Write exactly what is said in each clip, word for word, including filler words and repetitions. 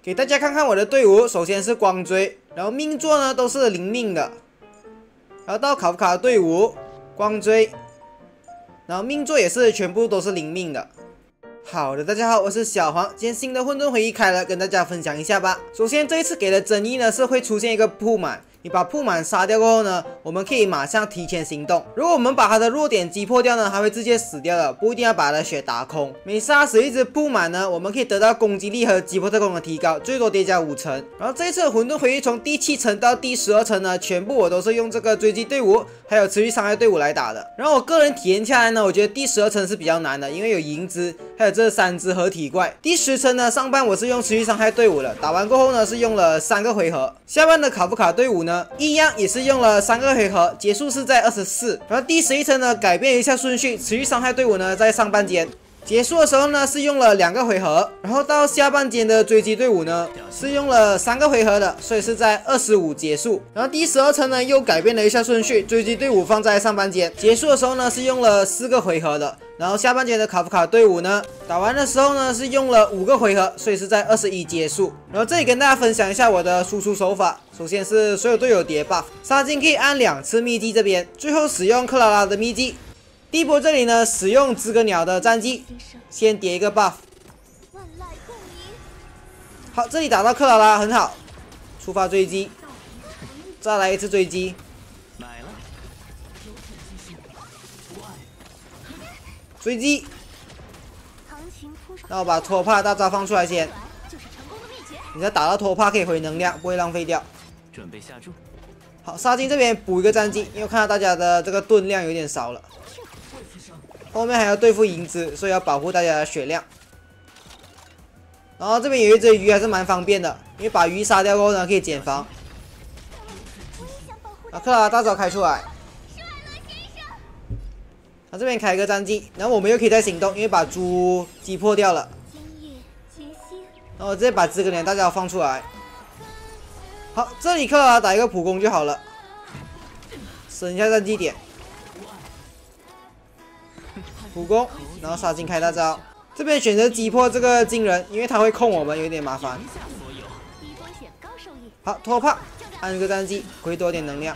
给大家看看我的队伍，首先是光锥，然后命座呢都是零命的，然后到卡夫卡的队伍，光锥，然后命座也是全部都是零命的。好的，大家好，我是小黄，今天新的混沌回忆开了，跟大家分享一下吧。首先这一次给的争议呢是会出现一个铺满。 你把铺满杀掉过后呢，我们可以马上提前行动。如果我们把它的弱点击破掉呢，它会直接死掉的，不一定要把它的血打空。每杀死一只铺满呢，我们可以得到攻击力和击破特攻的提高，最多叠加五成。然后这一次混沌回忆从第七层到第十二层呢，全部我都是用这个追击队伍还有持续伤害队伍来打的。然后我个人体验下来呢，我觉得第十二层是比较难的，因为有银之还有这三只合体怪。第十层呢，上半我是用持续伤害队伍的，打完过后呢是用了三个回合。下半的卡夫卡队伍呢，一样也是用了三个回合，结束是在二十四。然后第十一层呢，改变一下顺序，持续伤害队伍呢在上半间。 结束的时候呢是用了两个回合，然后到下半间的追击队伍呢是用了三个回合的，所以是在二十五结束。然后第十二层呢又改变了一下顺序，追击队伍放在上半间，结束的时候呢是用了四个回合的，然后下半间的卡夫卡队伍呢打完的时候呢是用了五个回合，所以是在二十一结束。然后这里跟大家分享一下我的输出手法，首先是所有队友叠 buff， 杀进可以按两次秘技这边，最后使用克拉拉的秘技。 第一波这里呢，使用知更鸟的战绩，先叠一个 buff。好，这里打到克劳拉很好，触发追击，再来一次追击。追击。那我把托帕大招放出来先。你再打到托帕可以回能量，不会浪费掉。准备下注。好，杀进这边补一个战绩，因为我看到大家的这个盾量有点少了。 后面还要对付银之，所以要保护大家的血量。然后这边有一只鱼还是蛮方便的，因为把鱼杀掉过后呢，可以减防。啊，克拉大招开出来。他、啊、这边开个战绩，然后我们又可以再行动，因为把猪击破掉了。然后我直接把知更鸟大招放出来。好，这里克拉打一个普攻就好了，省一下战绩点。 普攻，然后杀进开大招。这边选择击破这个金人，因为他会控我们，有点麻烦。好，托帕，按一个战绩，回多点能量。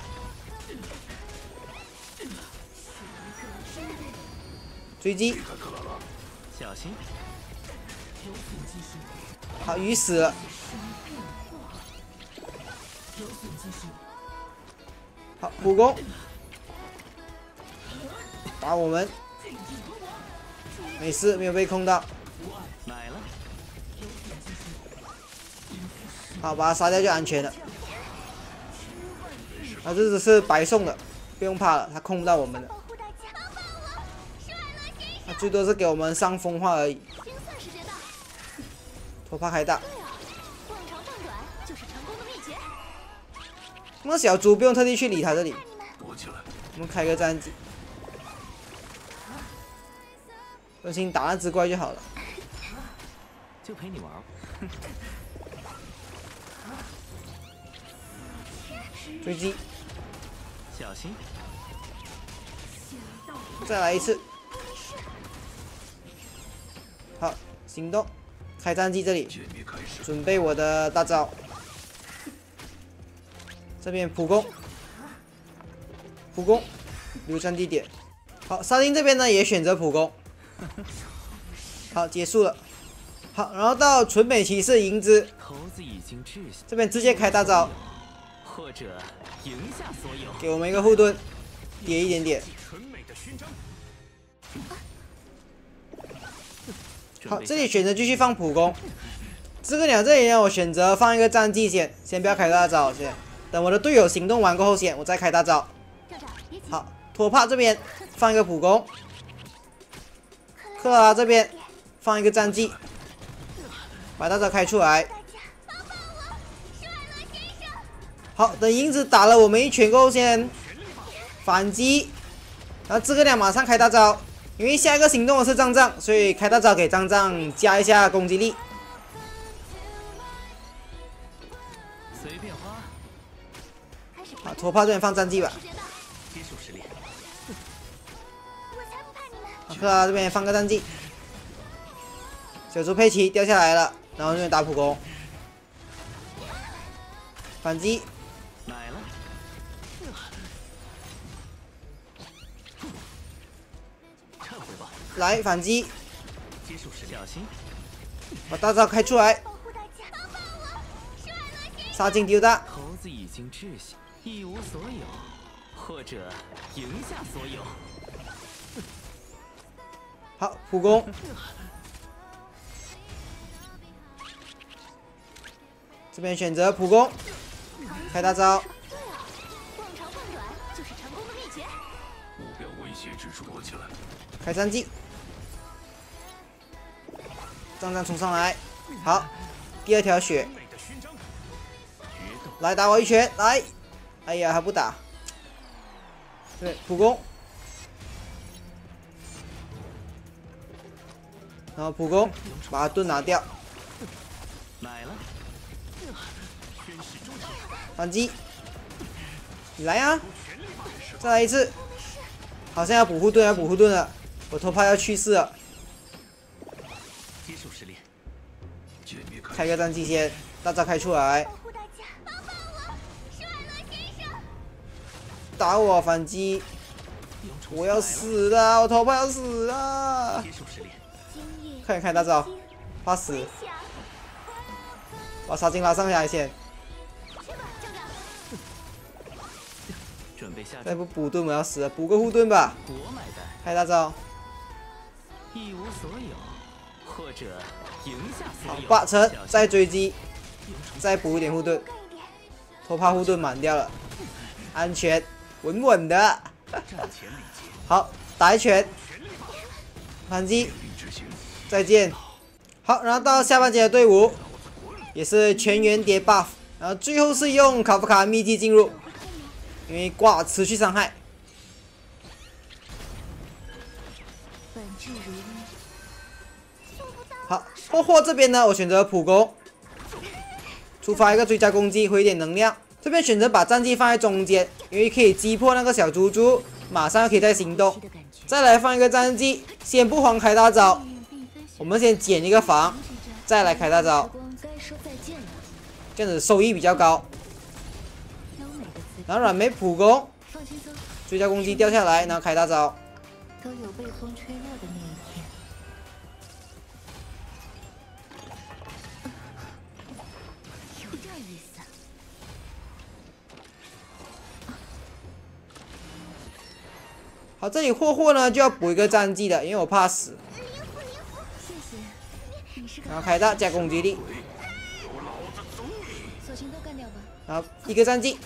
追击，小心。好，鱼死了。好，普攻，打我们。 没事，没有被控到。好，把他杀掉就安全了。啊，这只是白送的，不用怕了，他控不到我们的。他最多是给我们上风化而已。托帕开大。那小猪不用特地去理他这里。我们开个战绩。 专心打那只怪就好了。就陪你玩。追击。小心。再来一次。好，行动。开战绩这里。准备我的大招。这边普攻。普攻。留战地点。好，沙丁这边呢也选择普攻。 好，结束了。好，然后到纯美骑士银之，这边直接开大招，给我们一个护盾，叠一点点。好，这里选择继续放普攻。知更鸟这里呢，我选择放一个战绩先，先不要开大招先，等我的队友行动完过后先，我再开大招。好，托帕这边放一个普攻。 克拉这边放一个战绩，把大招开出来。好，等银子打了我们一拳过后，先反击，然后知更鸟马上开大招，因为下一个行动的是藏藏，所以开大招给藏藏加一下攻击力。好，托帕这边放战绩吧。克拉这边放个战绩，小猪佩奇掉下来了，然后这边打普攻， 反击， 来了，撤回吧。 来反击， 接受时小心。 把大招开出来，杀进丢大。 猴子已经窒息，一无所有，或者赢下所有。 好，普攻。这边选择普攻，开大招。 目标威胁指数过起来。 开三技，张张冲上来，好，第二条血，来打我一拳，来，哎呀还不打，对，普攻，然后普攻，把盾拿掉， 来了， 反击，你来呀、啊，再来一次，好像要补护盾，要补护盾了，我头怕要去世了。 接受试炼， 开个战绩先，大招开出来，打我反击，我要死了，我头怕要死了。 接受试炼， 快点开大招，怕死，把沙金拉上来先， 准备下再不补盾我要死了，补个护盾吧。 我买单， 开大招， 一无所有，或者赢下所好， 有。 八成，再追击，再补一点护盾，头怕护盾满掉了，安全，稳稳的。好，打一拳，反击，再见。好，然后到下半节的队伍，也是全员叠 buff， 然后最后是用卡夫卡秘技进入，因为挂持续伤害。好，霍霍这边呢，我选择普攻，触发一个追加攻击，回一点能量。这边选择把战绩放在中间，因为可以击破那个小猪猪，马上可以再行动。再来放一个战绩，先不慌开大招，我们先捡一个防，再来开大招，这样子收益比较高。然后软梅普攻，追加攻击掉下来，然后开大招。 都有被风吹落的那一天。有点意思。 好，这里霍霍呢就要补一个战绩的，因为我怕死。 谢谢。你是个然后开大加攻击力， 索性都干掉吧。 然后一个战绩，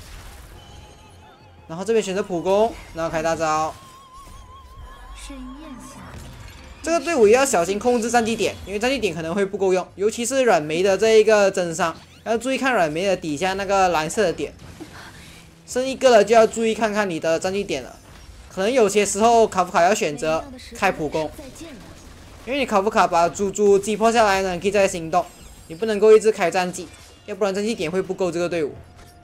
然后这边选择普攻，然后开大招。 盛宴下， 这个队伍也要小心控制战绩点，因为战绩点可能会不够用，尤其是软梅的这一个增伤，要注意看软梅的底下那个蓝色的点。剩一个了就要注意看看你的战绩点了，可能有些时候卡夫卡要选择开普攻， 再见了。 因为你卡夫卡把猪猪击破下来呢，你可以再行动，你不能够一直开战绩，要不然战绩点会不够这个队伍。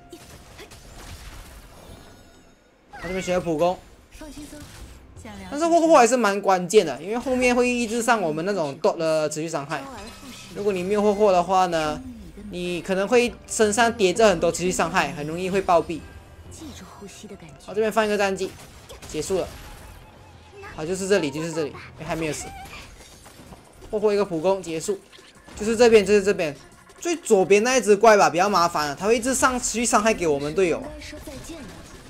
他这边选择普攻。 放轻松。想聊但是霍霍还是蛮关键的，因为后面会抑制上我们那种 dot 的持续伤害。如果你没有霍霍的话呢，你可能会身上叠着很多持续伤害，很容易会暴毙。 记住呼吸的感觉。 好，这边放一个战绩，结束了。好，就是这里，就是这里，哎，还没有死。霍霍一个普攻结束，就是这边，就是这边。最左边那一只怪吧，比较麻烦了，它会一直上持续伤害给我们队友。 该说再见了。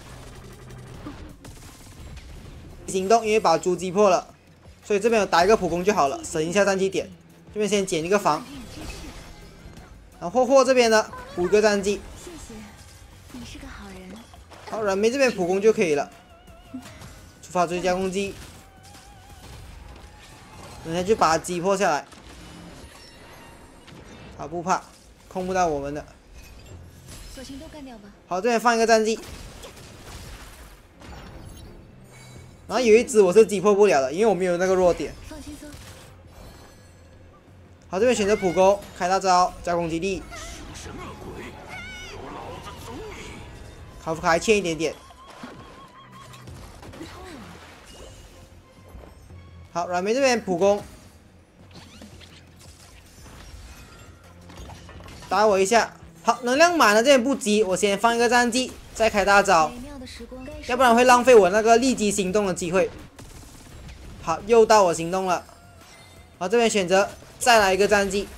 行动，因为把猪击破了，所以这边有打一个普攻就好了，省一下战绩点。这边先捡一个防，然后霍霍这边呢补一个战绩。 谢谢，你是个好人。 好，软梅这边普攻就可以了，触发追加攻击，等下就把它击破下来。他不怕，控不到我们的。 索性都干掉吧。 好，这边放一个战绩。然后有一只我是击破不了的，因为我没有那个弱点。 放轻松。 好，这边选择普攻，开大招加攻击力。卡夫卡还欠一点点。好，软梅这边普攻，打我一下， 好，能量满了，这边不急，我先放一个战绩，再开大招， 美妙的时光该要不然会浪费我那个立即行动的机会。好，又到我行动了。好，这边选择再来一个战绩，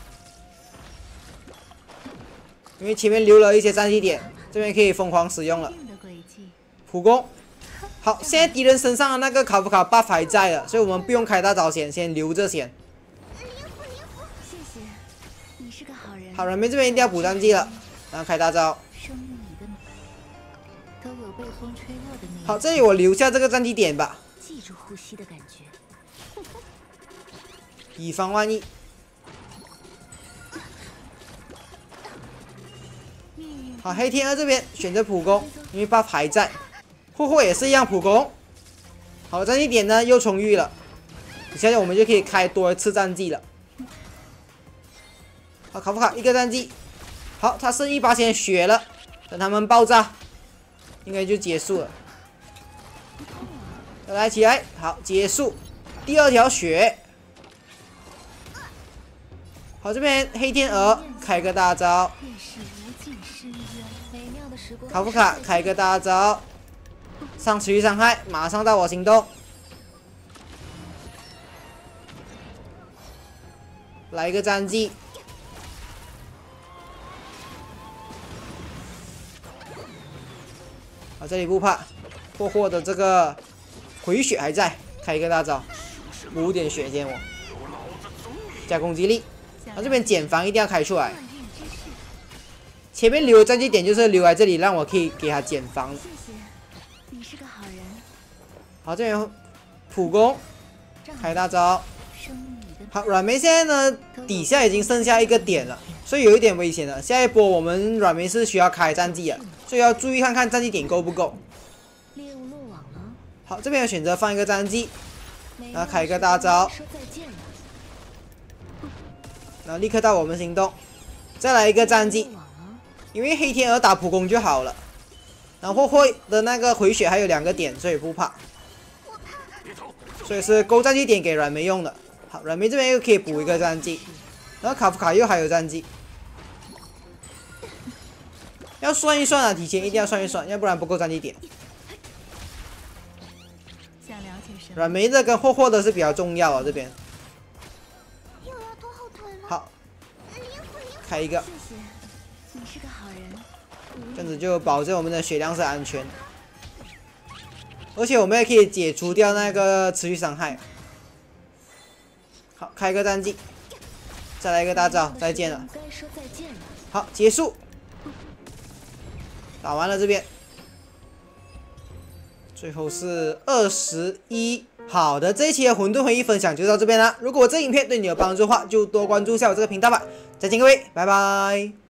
因为前面留了一些战绩点，这边可以疯狂使用了。 定的轨迹。 普攻。好，现在敌人身上的那个卡夫卡 buff 还在了，所以我们不用开大招先，先留着先。 谢谢，你是个好人。 好，人们这边一定要补战绩了，然后开大招。 生命里的都有被风吹落的那一好，这里我留下这个战绩点吧， 记住呼吸的感觉。 以防万一。好，黑天鹅这边选择普攻，因为 buff 还在。霍霍也是一样普攻。好，战绩点呢又充裕了，现在我们就可以开多一次战绩了。好，卡夫卡一个战绩，好，他剩一把先血了，等他们爆炸，应该就结束了。再来起来，好，结束，第二条血。好，这边黑天鹅开个大招， 便是无尽深渊。美妙的时光。 卡夫卡开个大招，上持续伤害，马上到我行动。来一个战绩，好，这里不怕，霍霍的这个回血还在，开一个大招，补点血先我，加攻击力。啊，这边减防一定要开出来，前面留的战绩点就是留在这里，让我可以给他减防。 谢谢，你是个好人。 好，这边普攻，开大招。 生命里的好，软梅现在呢底下已经剩下一个点了，所以有一点危险了。下一波我们软梅是需要开战绩的，所以要注意看看战绩点够不够。 猎物落网了。 好，这边选择放一个战绩， 美然后开一个大招， 说再见了。 然后立刻到我们行动，再来一个战绩落，网了。 因为黑天鹅打普攻就好了。然后霍霍的那个回血还有两个点，所以不怕。所以是勾战绩点给软梅用的。好，软梅这边又可以补一个战绩，然后卡夫卡又还有战绩。要算一算啊，提前一定要算一算，要不然不够战绩点。 想了解什么？ 软梅的跟霍霍的是比较重要啊，这边。 又要拖后腿了。 好，开一个， 谢谢，你是个好人。 这样子就保证我们的血量是安全的，而且我们也可以解除掉那个持续伤害。好，开个战绩，再来一个大招，再见了。 该说再见了。 好，结束，打完了这边，最后是二十一。好的，这一期的混沌回忆分享就到这边啦。如果这影片对你有帮助的话，就多关注一下我这个频道吧。再见各位，拜拜。